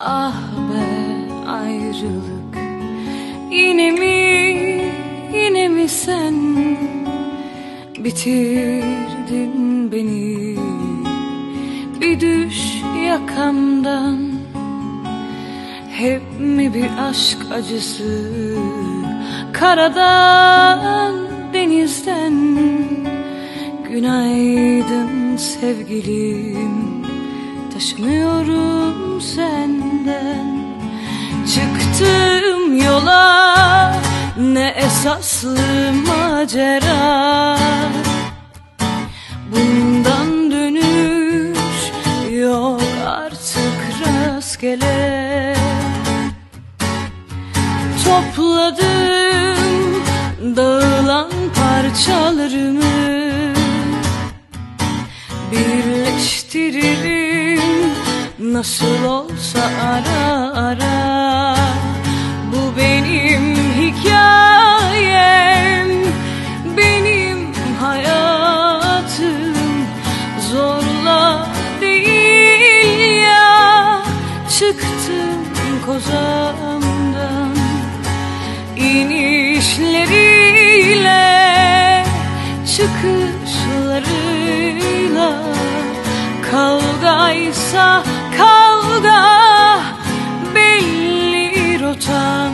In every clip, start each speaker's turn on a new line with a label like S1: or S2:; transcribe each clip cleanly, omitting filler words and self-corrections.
S1: Ah be ayrılık, yine mi sen bitirdin beni? Bir düş yakamdan, hep mi bir aşk acısı? Karadan, denizden, günaydın sevgilim, taşınıyorum senden. Çıktım yola, ne esaslı macera, bundan dönüş yok artık rastgele. Topladım dağılan parçalarımı, birleştiririm nasıl olsa ara ara. Bu benim hikayem, benim hayatım, zorla değil ya. Çıktım kozamdan, inişleriyle, çıkışlarıyla. Kavgaysa kavga, belli rotam.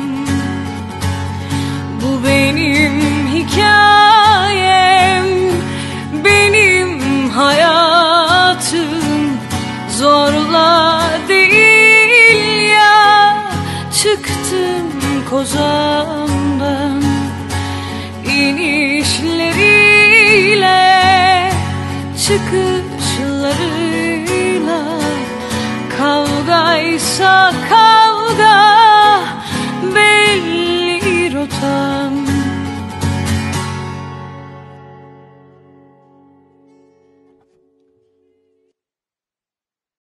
S1: Bu benim hikayem, benim hayatım, zorla değil ya. Çıktım kozamdan, inişleriyle, çıkışlarıyla.